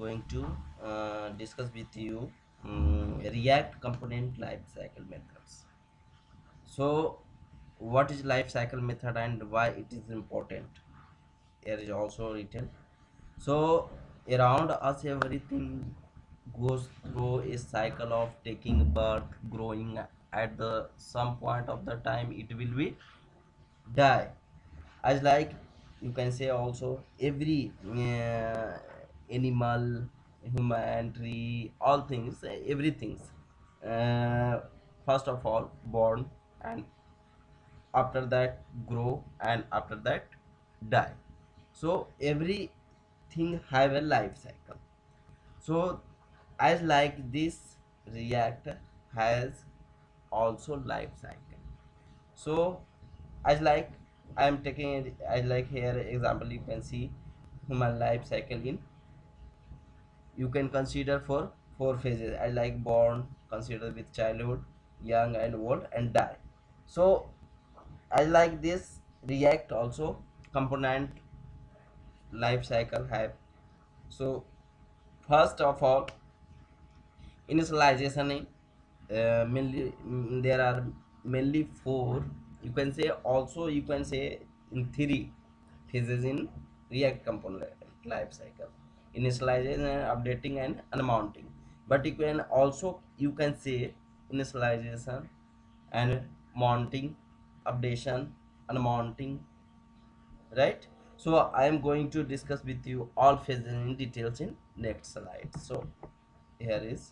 going to discuss with you React component lifecycle methods. So, what is lifecycle method and why it is important? Here is also written. So, around us, everything goes through a cycle of taking birth, growing. At the some point of the time, it will be die. As like you can say also every animal, human, tree, all things, everything uh, first of all born, and after that grow, and after that die. So everything have a life cycle. So as like this, react has also life cycle. So as like I am taking it, as like here example, you can see human life cycle in, you can consider for four phases. I like born, consider with childhood, young and old, and die. So I like this react also component life cycle have. So first of all, initialization in mainly there are mainly four, you can say, also you can say in three phases in react component life cycle: initialization and updating and unmounting. But you can also, you can say, initialization and mounting, updation, unmounting, right? So I am going to discuss with you all phases in details in next slide. So here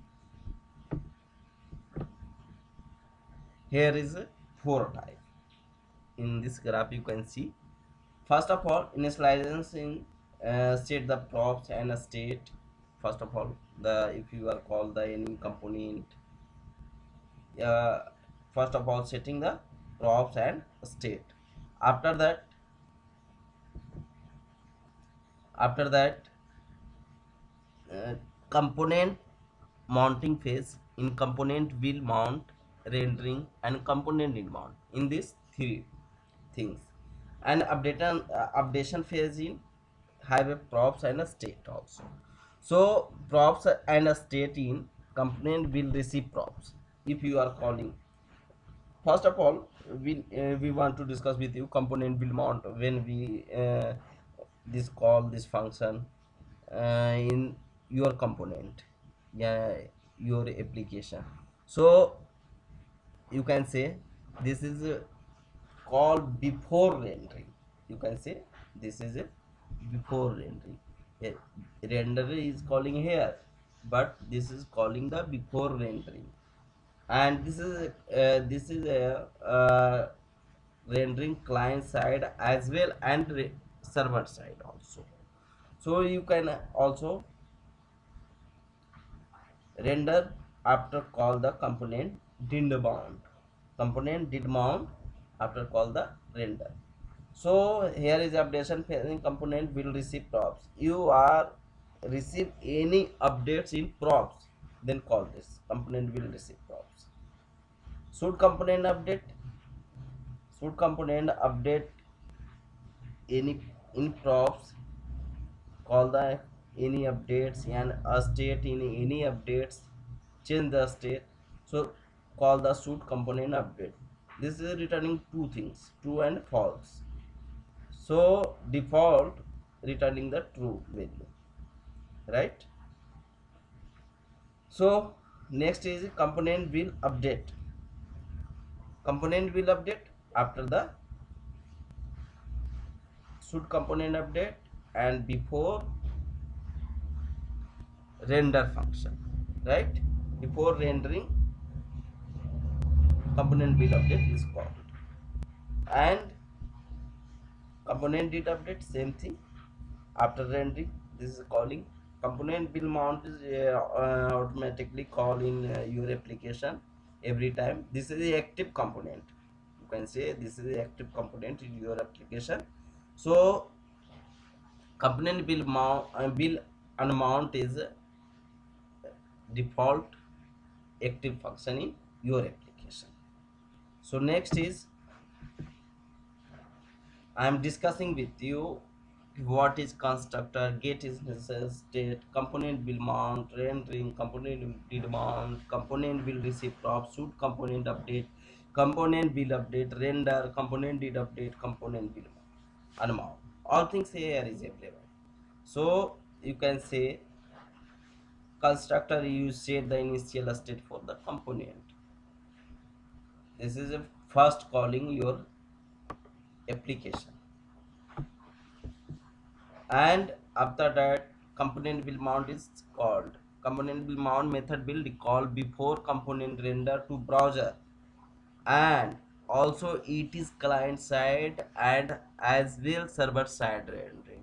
is four type. In this graph you can see, first of all, initialization in state the props and a state. First of all, the if you are called the any component, uh, first of all setting the props and state. After that, after that uh, component mounting phase. In component will mount, rendering, and component will mount, in these three things. And updation phase in have a props and a state also. So props and a state in component will receive props if you are calling. First of all, we want to discuss with you component will mount when we this call this function in your component, yeah, your application. So you can say this is called before rendering. You can say this is a before rendering. a Renderer is calling here, but this is calling the before rendering. And this is a rendering client side as well, and server side also. So you can also render after call the component did mount. Component did mount after call the render. So here is updation phase. Component will receive props. You are receive any updates in props, then call this component will receive props. Should component update, should component update any in props, call the any updates, and a state in any updates, change the state. So call the should component update. This is returning two things, true and false. So default returning the true value, right? So next is component will update. Component will update after the should component update and before render function, right? Before rendering, component will update is called. And component did update, same thing, after rendering, this is calling. Component will mount is automatically call in your application every time. This is the active component, you can say this is the active component in your application. So component will mount, will unmount is default active function in your application. So next is I am discussing with you what is constructor, get is necessary state, component will mount, rendering, component will mount, component will receive prop, should component update, component will update, render, component did update, component will unmount. All things here is available. So you can say constructor, you set the initial state for the component. This is a first calling your application, and after that component will mount is called. Component will mount method will recall before component render to browser, and also it is client side and as well server side rendering.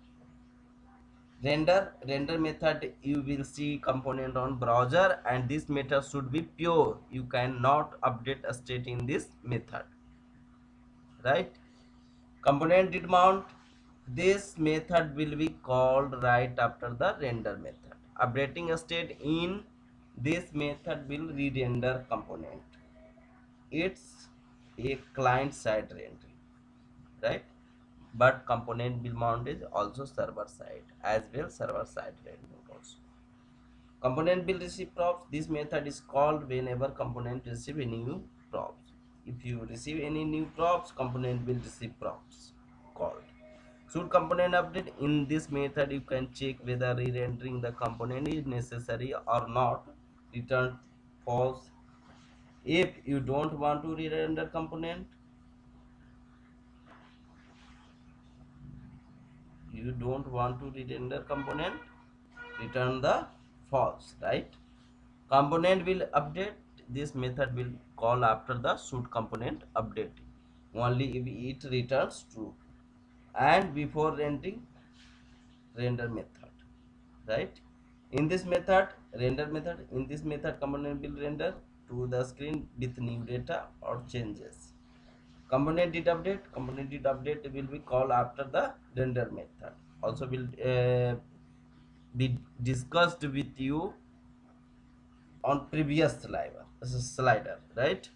Render method, you will see component on browser, and this method should be pure. You cannot update a state in this method, right? Component did mount, this method will be called right after the render method. Updating a state in this method will re-render component. It's a client side rendering, right? But component will mount is also server side, as well server side rendering also. Component will receive props. This method is called whenever component receive any new props. If you receive any new props, component will receive props called. Should component update, in this method you can check whether re-rendering the component is necessary or not. Return false. If you don't want to re-render component, return the false, right? Component will update, this method will call after the should component update only if it returns true, and before rendering render method, right? In this method, component will render to the screen with new data or changes. Component did update will be called after the render method. Also will be discussed with you on previous slider, right?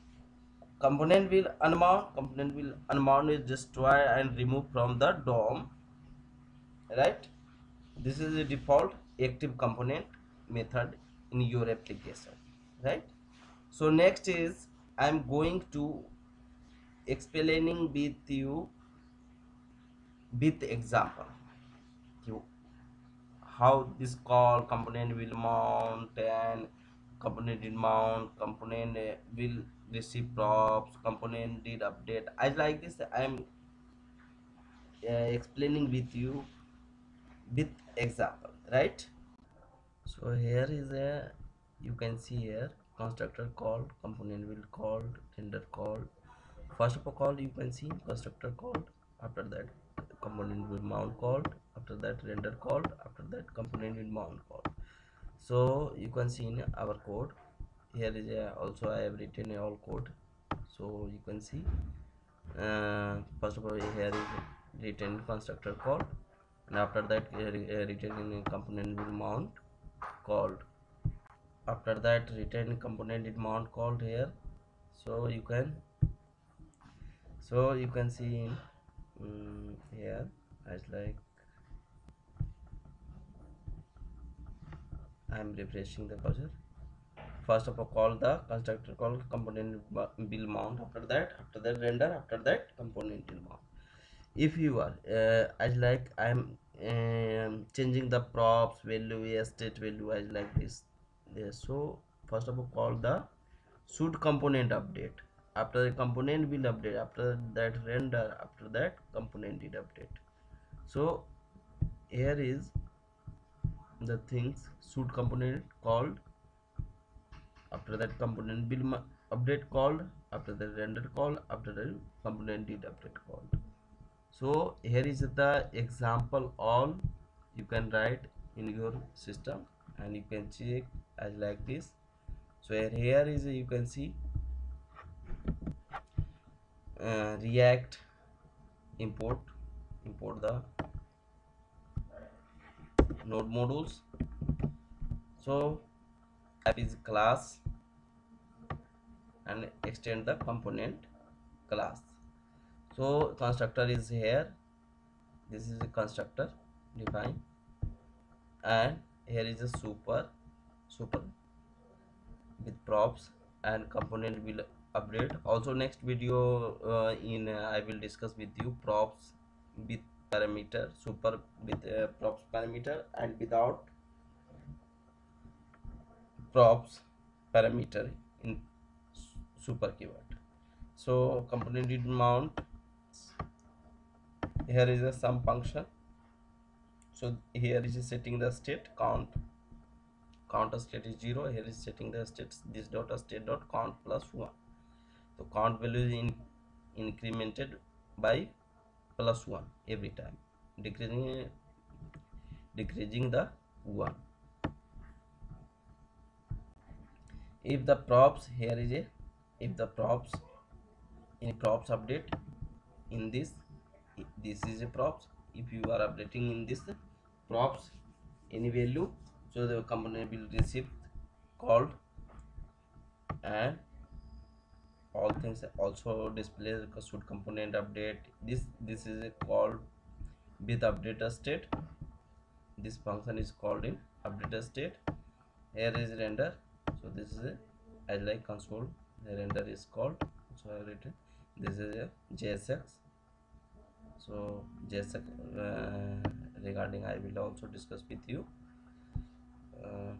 Component will unmount is destroy and remove from the DOM, right? This is the default active component method in your application, right? So next is I'm going to explaining with you with example you how this call component will mount, and component did mount, component will receive props, component did update. I like this, I'm explaining with you with example, right? So here is a, you can see here constructor called, component will called, render called. First of all you can see constructor called, after that component will mount called, after that render called, after that component will mount called. So you can see in our code here is a, also I have written all code. So you can see first of all here is written constructor called, and after that written in component will mount called, after that return component is mount called here. So you can see in here as like I am refreshing the browser. First of all call the constructor call component will mount, after that render, after that component will mount. If you are as like I am changing the props value, a state value as like this. So first of all call the should component update, after the component will update, after that render, after that component did update. So here is the things should component called, after that component will update called, after the render called, after the component did update called. So here is the example all you can write in your system, and you can check as like this. So here is you can see react import the node modules. So app is class and extend the component class. So constructor is here, This is a constructor define, and here is a super with props, and component will update. Also next video in I will discuss with you props with parameter, super with props parameter, and without props parameter in super keyword. So component did mount, here is a sum function. So here is setting the state count state is 0. Here is setting the states, this dot state dot count plus 1. So count value is incremented by plus 1 every time, decreasing the 1. If the props, here is a, if the props, in props update in this is a props, if you are updating in this props any value, so the component will receive called, and all things also display should component update. This is a called with updater state. This function is called in updater state. Here is render, so this is a I like console, the render is called, so I written this is a JSX. So JSX regarding I will also discuss with you. uh,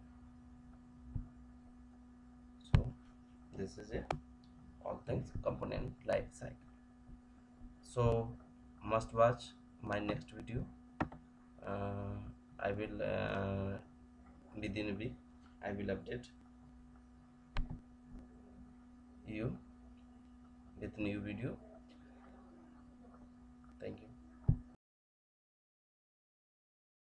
so this is a all things component life cycle. So must watch my next video. I will within a week I will update you with new video.